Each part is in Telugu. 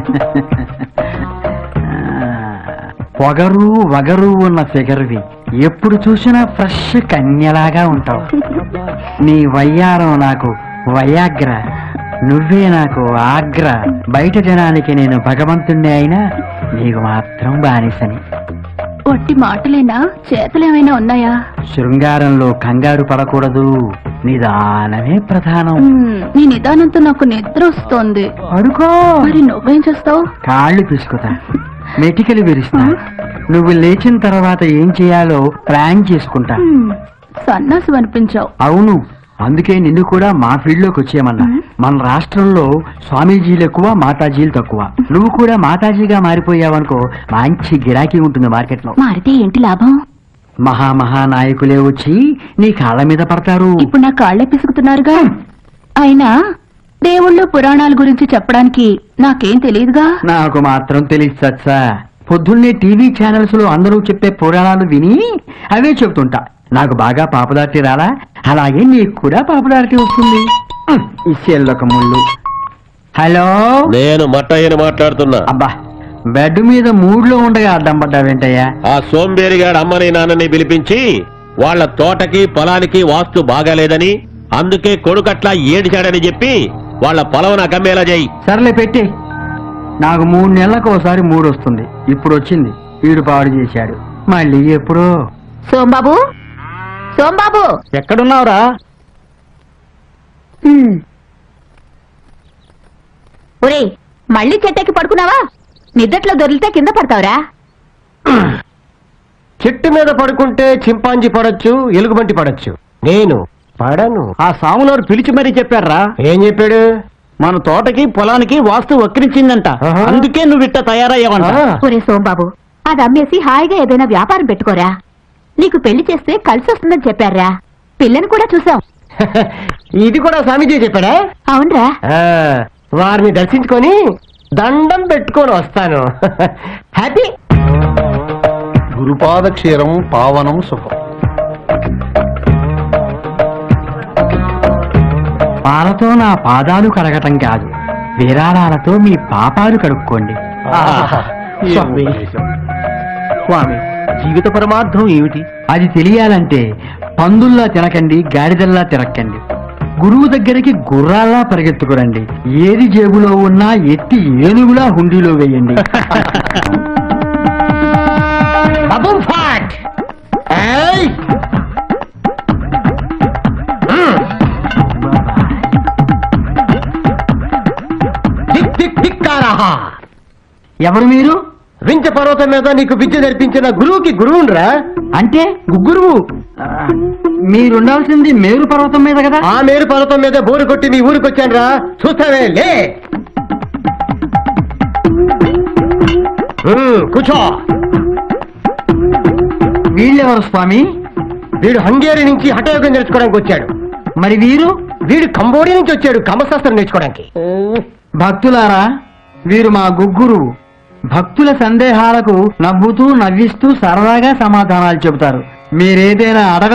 పొగరు వగరు ఉన్న ఫిగర్వి, ఎప్పుడు చూసినా ఫ్రెష్ కన్యలాగా ఉంటావు. నీ వయ్యారం నాకు వయాగ్ర, నువ్వే నాకు ఆగ్ర. బయట జనానికి నేను భగవంతుణ్ణి అయినా నీకు మాత్రం బానిసని. ఒట్టి మాటలేనా, చేతలేమైనా ఉన్నాయా? శృంగారంలో కంగారు పడకూడదు, నిదానమే ప్రధానం. నీ నిదానంతో నాకు నిద్ర వస్తోంది. అడుకో. మరి నువ్వేం చేస్తావు? కాళ్ళు పిసుకుతా, మెటికలు విరుస్తా. నువ్వు లేచిన తర్వాత ఏం చేయాలో ప్లాన్ చేసుకుంటా. సన్నాసు అనిపించావు. అవును, అందుకే నిన్ను కూడా మా ఫీల్డ్ లోకి వచ్చేయమన్నా. మన రాష్ట్రంలో స్వామీజీలు ఎక్కువ, మాతాజీలు తక్కువ. నువ్వు కూడా మాతాజీగా మారిపోయావనుకో, మంచి గిరాకీ ఉంటుంది మార్కెట్ లో. మారితే ఏంటి లాభం? మహానాయకులే వచ్చి నీ కాళ్ళ మీద పడతారు. ఇప్పుడు నా కాళ్ళే పిసుకుతున్నారుగా. అయినా దేవుళ్ళు పురాణాల గురించి చెప్పడానికి నాకేం తెలియదుగా. నాకు మాత్రం తెలియదు సత్సా. పొద్దున్నే టీవీ ఛానల్స్ లో అందరూ చెప్పే పురాణాలు విని అవే చెబుతుంటా. నాకు బాగా పాపులారిటీ రాలా, అలాగే నీకు కూడా పాపులారిటీ వస్తుంది. ఇచ్చేళ్ళొక ముళ్ళు. హలో, నేను మట్టయ్యని మాట్లాడుతున్నా. అబ్బా, బెడ్ మీద మూడ్లో ఉండగా అడ్డం పడ్డావేంటయ్యా? ఆ సోంబేరిగాడు అమ్మని నాన్నని పిలిపించి వాళ్ళ తోటకి పొలానికి వాస్తు బాగాలేదని, అందుకే కొడుకట్లా ఏడిచాడని చెప్పి వాళ్ళ పొలం అమ్మేలా చేయి. సర్లే పెట్టి. నాకు 3 నెలలకు ఒకసారి మూడు వస్తుంది. ఇప్పుడు వచ్చింది. వీడు పాడు చేశాడు. మళ్ళీ ఎప్పుడో. సోంబాబు, సోంబాబు, ఎక్కడున్నావురా? ఒరేయ్, మళ్ళీ చెట్టెక్కి పడుకున్నావా? నిద్దట్లో దొరికితే కింద పడతావురా. చెట్టు మీద పడుకుంటే చింపాంజీ పడొచ్చు, ఎలుగుబంటి పడొచ్చు, నేను పడను. ఆ సాములోరు పిలిచి మరీ చెప్పారా? ఏం చెప్పాడు? మన తోటకి పొలానికి వాస్తు వక్రించిందంట, అందుకే నువ్వు ఇట్ట తయారయ్యావంట. ఒరే సోంబాబు, అది అమ్మేసి హాయిగా ఏదైనా వ్యాపారం పెట్టుకోరా. నీకు పెళ్లి చేస్తే కలిసి వస్తుందని చెప్పారా. పిల్లని కూడా చూసాం. ఇది కూడా స్వామీజీ చెప్పాడా? అవునరా. వారిని దర్శించుకొని దండం పెట్టుకొని వస్తాను. హ్యాపీ. గురుపాద క్షీరం పావనం సుఖం. పాలతో నా పాదాలు కడగటం కాదు, విరాళాలతో మీ పాపాలు కడుక్కోండి. స్వామి, స్వామి, జీవిత పరమార్థం ఏమిటి? అది తెలియాలంటే పందుల్లా తినకండి, గాడిదల్లా తిరక్కండి. గురువు దగ్గరికి గుర్రాల్లా పరిగెత్తుకురండి. ఏది జేబులో ఉన్నా ఎత్తి ఏనుగులా హుండీలో వేయండి. ఎవరు మీరు? వించ పర్వతం మీద నీకు విద్య నేర్పించిన గురువుకి గురువుండ్రా. అంటే గురువు? మీరుండాల్సింది మేరు పర్వతం మీద కదా. ఆ మేరు పర్వతం మీద బోరు కొట్టి నీ ఊరికి వచ్చాను రా. చూస్తావే, లే కూర్చో. వీళ్ళెవరు స్వామి? వీడు హంగేరి నుంచి హఠయోగం నేర్చుకోవడానికి వచ్చాడు. మరి వీడు కంబోడియా నుంచి వచ్చాడు కమశాస్త్రం నేర్చుకోవడానికి. భక్తులారా, వీరు మా గుగ్గురు. భక్తుల సందేహాలకు నవ్వుతూ నవ్విస్తూ సరదాగా సమాధానాలు చెబుతారు. మీరేదైనా అడగ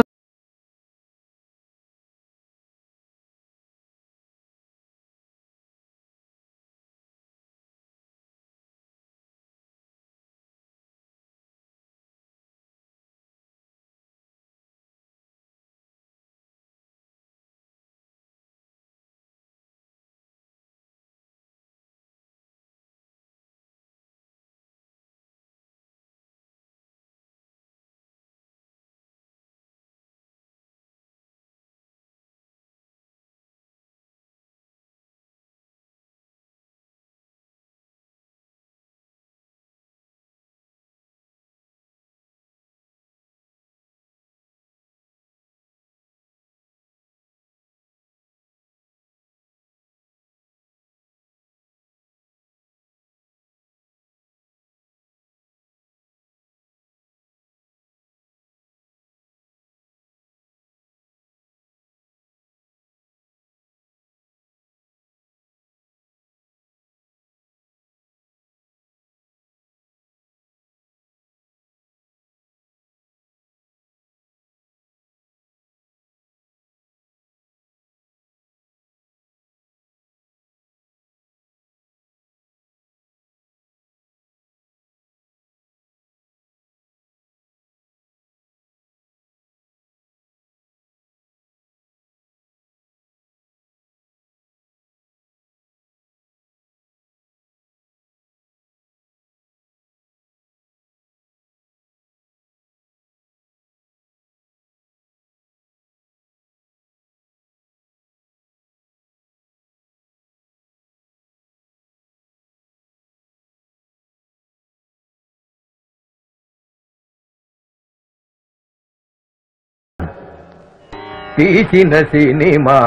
తీసిన సినిమా.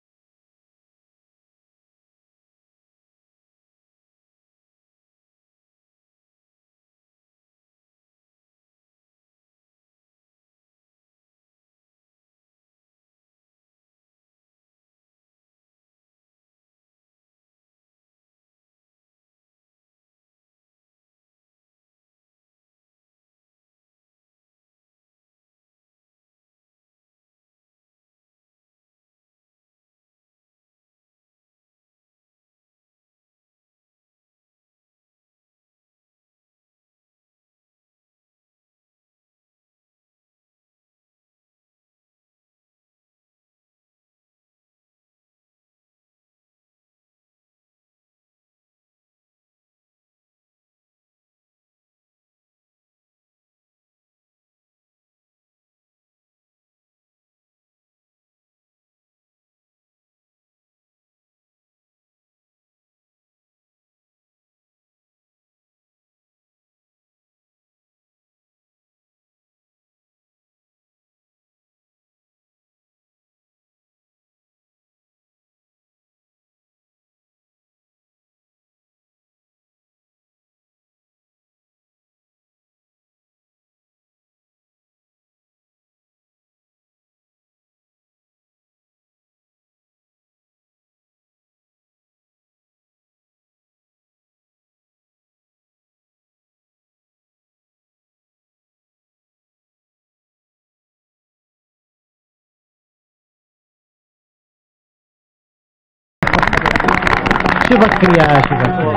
శుభక్రియ శుభక్రియ.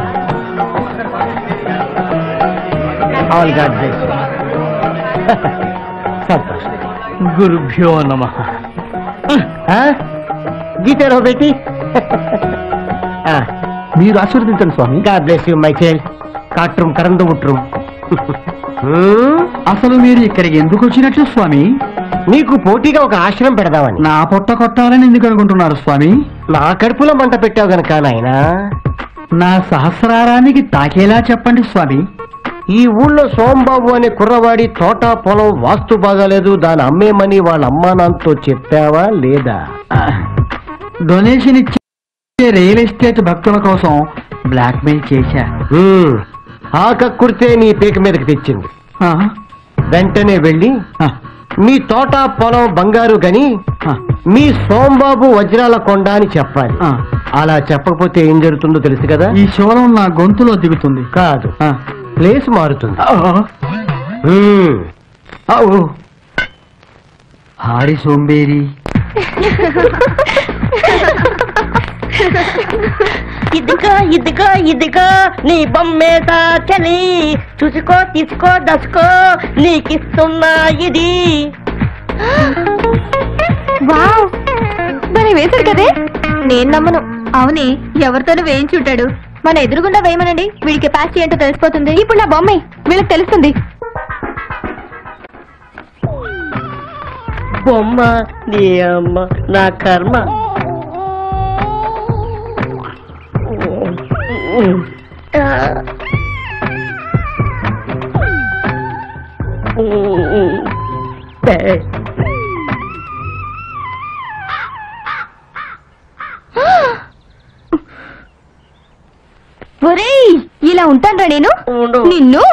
All God bless. సంతోష్. గురుభ్యో నమః. గీతారో బేటీ. మీరు ఆశీర్వదించండి స్వామి. God bless you my child. కాట్rum కరందు ముట్rum. అసలు మీరు ఇక్కడికి ఎందుకు వచ్చినట్లు స్వామి? నీకు పోటీగా ఒక ఆశ్రమం పెడదామని. నా పొట్ట కొట్టాలని ఎందుకు అనుకుంటున్నారు స్వామి? నా కడుపులో మంట పెట్టావు గనక నాయనా. నా సహస్రారానికి తాకేలా చెప్పండి స్వామి. ఈ ఊళ్ళో సోంబాబు అనే కుర్రవాడి తోట పొలం వాస్తు బాగాలేదు, దాని అమ్మేమని వాళ్ళ అమ్మా నాన్నతో చెప్పావా లేదా? డొనేషన్ ఇచ్చే రియల్ ఎస్టేట్ భక్తుల కోసం బ్లాక్మెయిల్ చేశా. ఆ కక్కుర్తే నీ పేక మీదకి తెచ్చింది. ఆ, వెంటనే వెళ్ళి ఆ, మీ తోట పొలం బంగారు గని ఆ, మీ సోంబాబు వజ్రాల కొండ అని చెప్పాలి. ఆ. అలా చెప్పకపోతే ఏం జరుగుతుందో తెలుసు కదా? ఈ శూలం నా గొంతులో దిగుతుంది. కాదు, ఆ, ప్లేస్ మారుతుంది. హారి సోంబేరి. ఇదిగో ఇదిగో ఇదిగో నీ బొమ్మేట చలి, చూసుకో తీసుకో దసుకో నీకిస్తున్నా ఇది. వావ్, మరి వేశాడు కదే. నేను నమ్మను. అవునే, ఎవరితోనూ వేయించుంటాడు. మన ఎదురుగుండా వేయమనండి, వీడి కెపాసిటీ ఏంటో తెలిసిపోతుంది. ఇప్పుడు నా బొమ్మే వీళ్ళకి తెలుస్తుంది. బొమ్మ నీ అమ్మ నా కర్మ. ఒరేయ్, ఇలా ఉంటాన్రా నేను నిన్ను.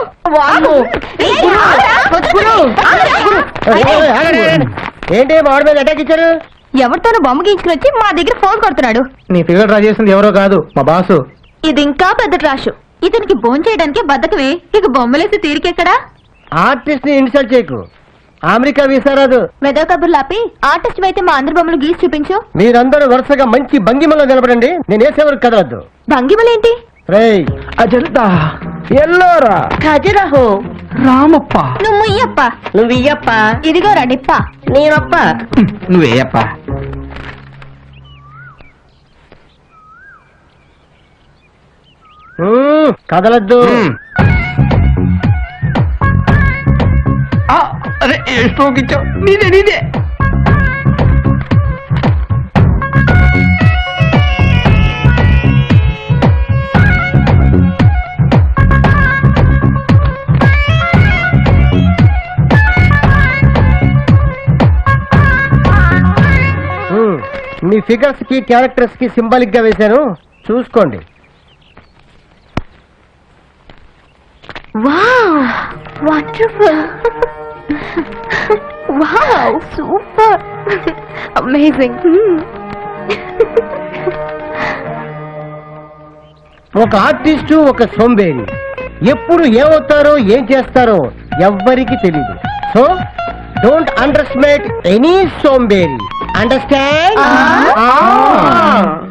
ఏంటి వాడి మీద అటాక్ ఇచ్చారు? ఎవరితోనూ బొమ్మ గీయించుకుని వచ్చి మా దగ్గర ఫోన్ కొడుతున్నాడు. నీ ఫిగర్ డ్రా చేసింది ఎవరో కాదు, మా బాసు. ఇది ఇంకా పెద్ద ట్రాష్. ఇతనికి భోజనం చేయడానికి బద్దకమే, ఇక బొమ్మలేసి తీరికెక్కడా? ఆర్టిస్ట్ ని ఇన్సల్ట్ చేయకు, అమెరికా వీసా రాదు. మెదో కబుర్లు ఆపి ఆర్టిస్ట్ అయితే మా అందరి బొమ్మలు గీసి చూపించు. మీరందరూ వరుసగా మంచి భంగిమలో నిలబడండి, నేను వేసేవరకు కదలద్దు. భంగిమలేంటి? రేయ్ అజంతా ఎల్లోరా ఖజురహో రామప్ప. నువ్వు ముయ్యప్ప. నువ్వు ఇయ్యప్ప ఇదిగో రడిప్ప. నేనప్ప. నువ్వేయప్ప. కదలద్దు. అరే స్ట్రోక్ ఇచ్చావు. నీదే నీదే. ఫిగర్స్ కి క్యారెక్టర్స్ కి సింబాలిక్ గా వేశాను, చూసుకోండి. Wow wonderful. Wow super amazing. ఒక ఆర్టిస్టు ఒక సోంబేరి ఎప్పుడు ఏమవుతారో ఏం చేస్తారో ఎవ్వరికి తెలియదు. So don't underestimate any సోంబేరి. అండర్స్టాండ్?